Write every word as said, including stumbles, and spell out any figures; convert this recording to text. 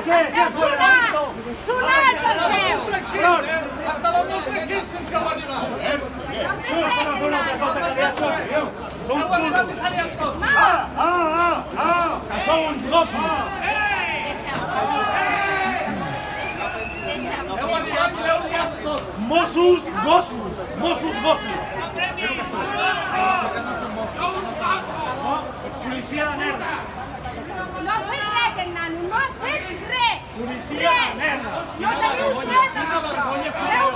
Què? Què és Sonat! Sonat el seu! Estava molt tranquil fins que va arribar. Heu arribat i salíem tots. Ah, ah, ah, ah, que sou uns gossos. Heu arribat i l'heu liat tot. Mossos, gossos. Mossos, gossos. Policia de merda. No ha fet res, aquest nano, no ha fet res! Policia de merda. No teniu dret a fer això! Feu